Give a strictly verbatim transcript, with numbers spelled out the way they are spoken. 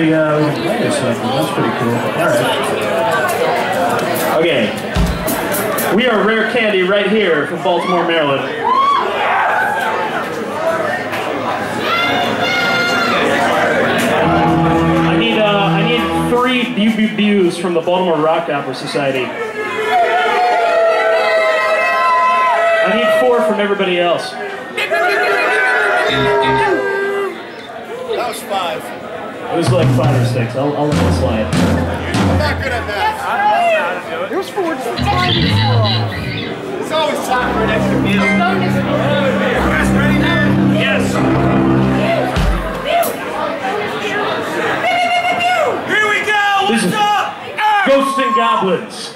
actually uh, we can play this something. That's pretty cool. All right. Okay. We are Rare Candy right here from Baltimore, Maryland. I need uh, I need three bu bu bu's from the Baltimore Rock Opera Society. I need four from everybody else. That was five. It was like five or six. I'll, I'll let it slide. I'm not good at that. I don't know how to do it. It was four. It's always time for an extra meal. You guys ready now? Yes. Here we go. What's up? Ghosts and Goblins.